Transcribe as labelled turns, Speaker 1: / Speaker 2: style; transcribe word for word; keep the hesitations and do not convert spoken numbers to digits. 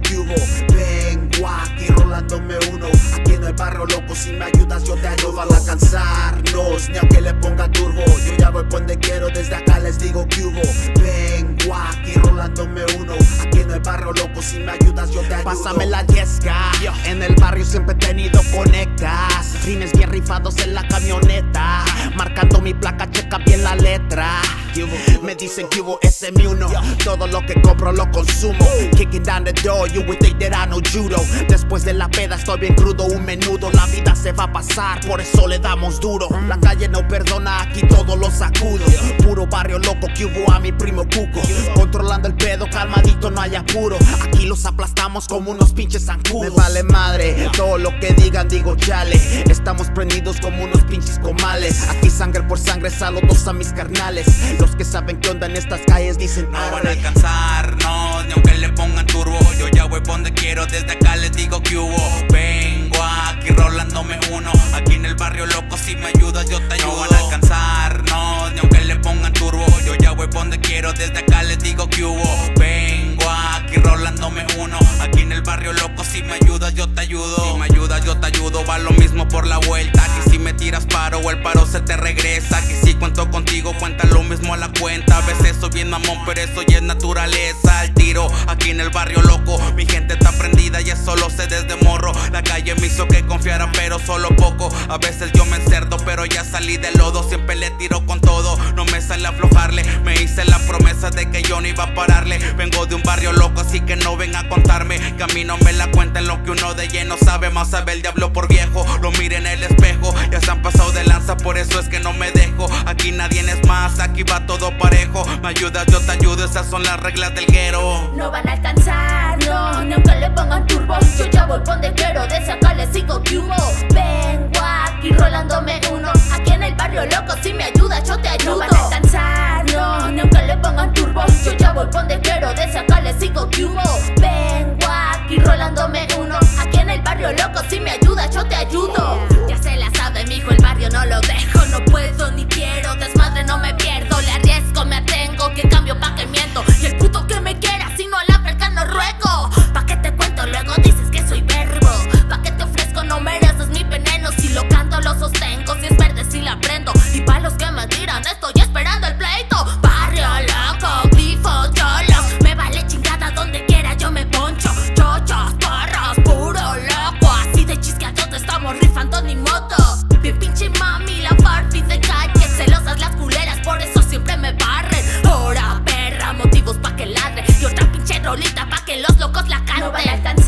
Speaker 1: que hubo. Vengo aquí rolándome uno. Aquí en el barrio loco, si me ayudas yo te ayudo. No van a alcanzarnos, ni aunque le ponga turbo. Yo ya voy por donde quiero, desde acá les digo que hubo. Vengo aquí rolándome uno. Aquí en el barrio loco, si me ayudas yo te ayudo.
Speaker 2: Pásame la yesca, en el barrio siempre he tenido conectas. Rines bien rifados en la camioneta, marcando mi placa, checa bien la letra. Me dicen que hubo ese mi uno. Todo lo que compro lo consumo. Kicking down the door, you would think that I know judo. Después de la peda estoy bien crudo, un menudo. La vida se va a pasar, por eso le damos duro. La calle no perdona, aquí todo lo sacudo. Puro barrio loco que hubo a mi primo Cuco. Controlando el pedo, calmadito, no hay apuro. Aquí los aplastamos como unos pinches zancudos. Me vale madre, todo lo que digan digo chale. Estamos prendidos como unos pinches comales. Aquí sangre por sangre, saludos a mis carnales. Los que saben qué onda en estas calles dicen
Speaker 3: no van a alcanzarnos, ni aunque le pongan turbo. Yo ya voy por donde quiero, desde acá les digo que hubo. Vengo aquí rolándome uno. Aquí en el barrio loco, si me ayudas yo te ayudo. No van a alcanzarnos, ni aunque le pongan turbo. Yo ya voy por donde quiero, desde acá les digo que hubo. Vengo aquí rolándome uno. Aquí en el barrio loco, si me ayudas yo te ayudo. Si me ayudas yo te ayudo, va lo mismo por la vuelta. Aquí si me tiras paro o el paro se te regresa. Aquí si cuento contigo, cuenta lo mismo a la cuenta. A veces soy bien mamón, pero eso ya es naturaleza. Al tiro, aquí en el barrio loco, mi gente está prendida y eso lo sé desde morro. La calle me hizo que confiara, pero solo poco. A veces yo me encerdo, pero ya salí del lodo. Siempre le tiro con todo, no me sale aflojarle. Me hice la promesa de que yo no iba a pararle. Vengo de un barrio loco, así que no ven a contarme que a mí no me la cuenten lo que uno de lleno sabe. Más sabe el diablo por viejo, lo mire en el espejo. Ya se han pasado de lanza, por eso es que no me dejo. Aquí nadie es más, aquí va todo parejo. Me ayudas, yo te ayudo, esas son las reglas del guero.
Speaker 4: No van a alcanzarnos, ni aunque le pongan turbo. Yo ya voy por donde quiero, desde acá les sigo que hubo. Vengo aquí rolándome uno. Aquí en el barrio loco, si me ayudas yo te ayudo. No van a alcanzarnos, ni aunque le pongan turbo. Yo ya voy por donde quiero, desde acá les sigo que hubo. Vengo aquí rolándome uno. Aquí en el barrio loco, si me ayudas yo te ayudo. Ya se la sabe, mijo, el barrio no lo dejo. No puedo ni quiero, desmadre no me pierdo. Le arriesgo, me atengo, que cambio pa' que miento. Y el puto que me quiera, si no la verga no ruego. Pa' que te cuento, luego dices que soy verbo. Pa' que te ofrezco, no mereces mi veneno. Si lo canto, lo sostengo, si es verde, si la prendo. Y pa' los que me tiran, estoy esperando el pleito. Barrio loco, grifo, cholo. Me vale chingada donde quiera, yo me poncho. Chochos, porros, puro loco. Así de chisqueados estamos rifando ni moto. Bien pinche mami, la Barbie de calle. Celosas las culeras, por eso siempre me barren. Ahora perra, motivos pa' que ladre. Y otra pinche rolita pa' que los locos la canten. No van a alcanzar